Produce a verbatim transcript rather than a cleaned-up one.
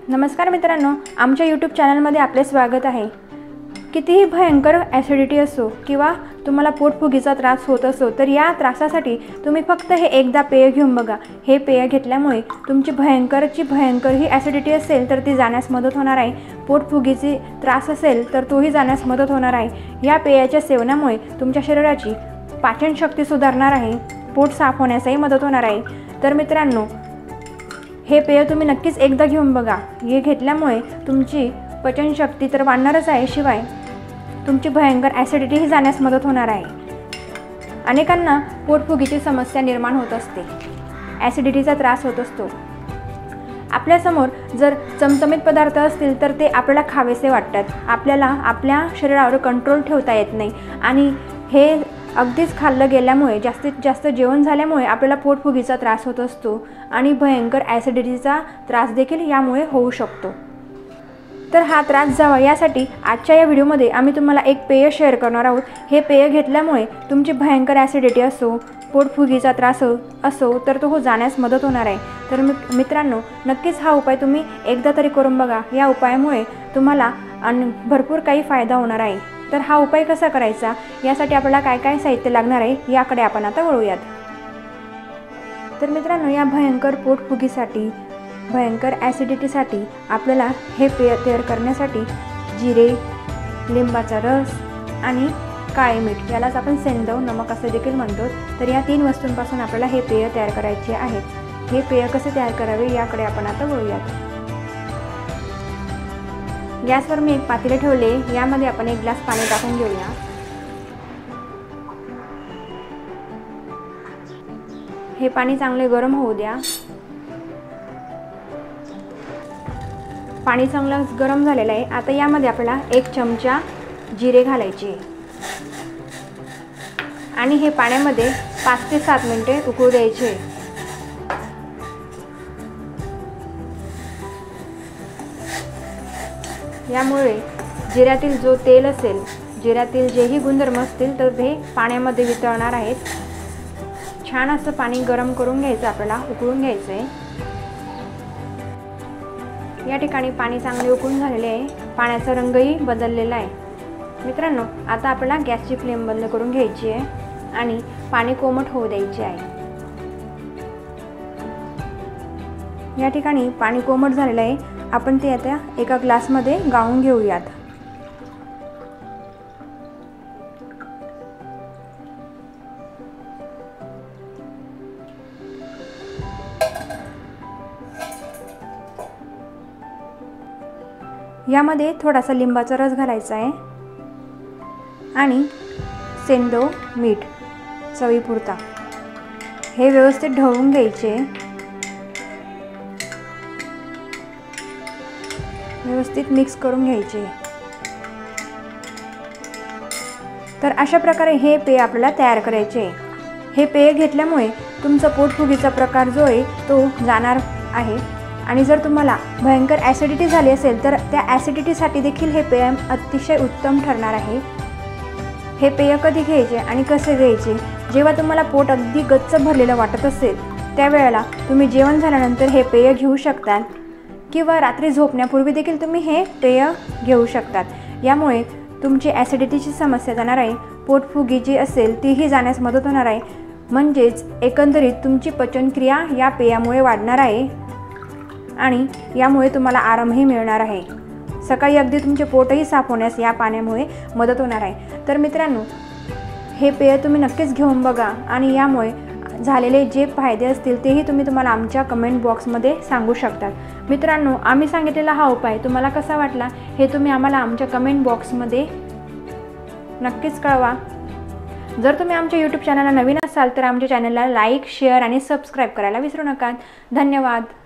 नमस्कार मित्रांनो, आमच्या यूट्यूब चॅनलमध्ये आपले स्वागत आहे। कितीही भयंकर ॲसिडिटी असो किंवा तुम्हाला पोटफुगीचा त्रास होत असो तर या त्रासासाठी तुम्ही फक्त हे एकदा पेय घेऊन बघा। हे पेय घेतल्यामुळे तुमची भयंकरची भयंकर ही ॲसिडिटी असेल तर ती जाण्यास मदत होणार आहे। पोटफुगीची त्रास असेल तर तोही जाण्यास मदत होणार आहे। या पेयाच्या सेवनामुळे तुमच्या शरीराची पाचनशक्ती सुधारणार आहे, पोट साफ होण्यासही मदत होणार आहे। तर मित्रांनो, हे पेय तुम्ही नक्कीच एकदा घेऊन बघा। हे घेतल्यामुळे तुमची पचनशक्ती तर वाढणारच आहे, शिवाय तुमची भयंकर ॲसिडिटी ही जाण्यास मदत होणार आहे। अनेकांना पोटफुगीची समस्या निर्माण होत असते, ॲसिडिटीचा त्रास होत असतो। आपल्यासमोर जर चमचमीत पदार्थ असतील तर ते आपल्याला खावेसे वाटतात, आपल्याला आपल्या शरीरावर कंट्रोल ठेवता येत नाही आणि हे अगदीच खाल्लं गेल्यामुळे जास्तीत जास्त जेवण झाल्यामुळे आपल्याला पोटफुगीचा त्रास होत असतो आणि भयंकर ॲसिडिटीचा त्रास देखील यामुळे होऊ शकतो। तर हा त्रास जावा यासाठी आजच्या या व्हिडिओमध्ये आम्ही तुम्हाला एक पेय शेअर करणार आहोत। हे पेय घेतल्यामुळे तुमची भयंकर ॲसिडिटी असो, पोटफुगीचा त्रास असो तर तो जाण्यास मदत होणार आहे। तर मित्रांनो, नक्कीच हा उपाय तुम्ही एकदा तरी करून बघा। या उपायामुळे तुम्हाला भरपूर काही फायदा होणार आहे। तर हा उपाय कसा करायचा, यासाठी आपल्याला काय काय साहित्य लागणार आहे याकडे आपण आता वळूयात। तर मित्रांनो, या भयंकर पोटफुगीसाठी, भयंकर ॲसिडिटीसाठी आपल्याला हे पेय तयार करण्यासाठी जिरे, लिंबाचा रस आणि काळे मीठ, यालाच आपण सेंधव नमक असे देखील म्हणतो, तर या तीन वस्तूंपासून आपल्याला हे पेय तयार करायचे आहे। हे पेय कसे तयार करावे याकडे आपण आता वळूयात। गॅसवर मी एक पातेले ठेवले, यामध्ये आपण एक ग्लास पाणी टाकून घेऊया। हे पाणी चांगले गरम होऊ द्या। पाणी चांगलं गरम झालेलं आहे। आता यामध्ये आपल्याला एक चमचा जिरे घालायचे आणि हे पाण्यामध्ये पाच ते सात मिनिटे उकळू द्यायचे। यामुळे जिऱ्यातील जो तेल असेल, जिऱ्यातील जेही गुणधर्म असतील तर ते पाण्यामध्ये वितळणार आहेत। छान असं पाणी गरम करून घ्यायचं, आपल्याला उकळून घ्यायचं आहे। या ठिकाणी पाणी चांगले उकळून झालेले आहे, पाण्याचा रंगही बदललेला आहे। मित्रांनो, आता आपल्याला गॅसची फ्लेम बंद करून घ्यायची आहे आणि पाणी कोमट होऊ द्यायचे आहे। या ठिकाणी पाणी कोमट झालेलं आहे, आपण ते आता एका ग्लासमध्ये गाळून घेऊयात। यामध्ये थोडासा लिंबाचा रस घालायचा आहे आणि सेंधव मीठ चवीपुरता, हे व्यवस्थित ढवळून घ्यायचे, व्यवस्थित मिक्स करून घ्यायचे। तर अशा प्रकारे हे पेय आपल्याला तयार करायचे। हे पेय घेतल्यामुळे तुमचा पोटफुगीचा प्रकार जो आहे तो जाणार आहे आणि जर तुम्हाला भयंकर ॲसिडिटी झाली असेल तर त्या ॲसिडिटीसाठी देखील हे पेय अतिशय उत्तम ठरणार आहे। हे पेय कधी घ्यायचे आणि कसे घ्यायचे, जेव्हा तुम्हाला पोट अगदी गच्च भरलेलं वाटत असेल त्यावेळेला तुम्ही जेवण झाल्यानंतर हे पेय घेऊ शकता किंवा रात्री झोपण्यापूर्वी देखील तुम्ही हे पेय घेऊ शकतात। यामुळे तुमची ॲसिडिटीची समस्या जाणार आहे, पोटफुगी जी असेल तीही जाण्यास मदत होणार आहे। म्हणजेच एकंदरीत तुमची पचनक्रिया या पेयामुळे वाढणार आहे आणि यामुळे तुम्हाला आरामही मिळणार आहे। सकाळी अगदी तुमचे पोटही साफ होण्यास या पाण्यामुळे मदत होणार आहे। तर मित्रांनो, हे पेय तुम्ही नक्कीच घेऊन बघा आणि यामुळे झालेले जे फायदे असतील तेही तुम्ही तुम्हाला आमच्या कमेंट बॉक्समध्ये सांगू शकतात। मित्रांनो, आम्ही सांगितलेला हा उपाय तुम्हाला कसा वाटला हे तुम्ही आम्हाला आमच्या कमेंट बॉक्समध्ये नक्कीच कळवा। जर तुम्ही आमच्या यूट्यूब चॅनलला नवीन असाल तर आमच्या चॅनलला लाईक, शेअर आणि सबस्क्राईब करायला विसरू नका। धन्यवाद।